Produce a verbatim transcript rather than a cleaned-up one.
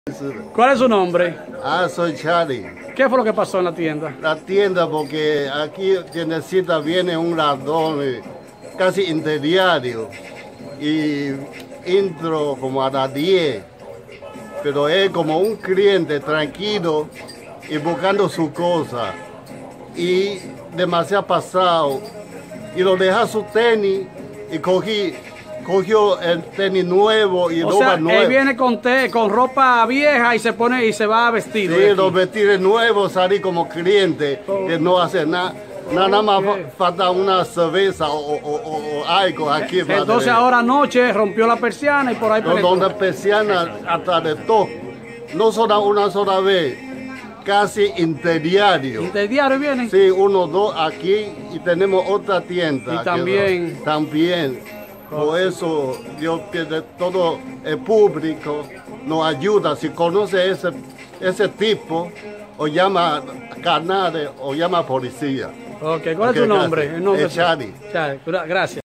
¿Cuál es su nombre? Ah, soy Charlie. ¿Qué fue lo que pasó en la tienda? La tienda, porque aquí tiendecita viene un ladrón eh, casi interdiario y entro como a las diez, pero es como un cliente tranquilo y buscando su cosa y demasiado pasado y lo deja su tenis y cogí cogió el tenis nuevo y o ropa sea, nueva. Él viene con, te, con ropa vieja y se pone y se va a vestir. Sí, los vestidos nuevos, salí como cliente, Oh. que no hace nada. Nada Okay. más fa- falta una cerveza o, o, o- o algo aquí. Entonces padre. ahora anoche rompió la persiana y por ahí Los penetró. donde persiana hasta de todo. No solo una sola vez, casi interdiario. ¿Interdiario viene? Sí, uno, dos aquí y tenemos otra tienda. Y que también- no- también. Por eso yo pienso todo el público nos ayuda. Si conoce ese, ese tipo, o llama canales o llama policía. Ok, ¿cuál es Ok, tu nombre? gracias. El nombre Es Charlie. Charlie, gra- gracias.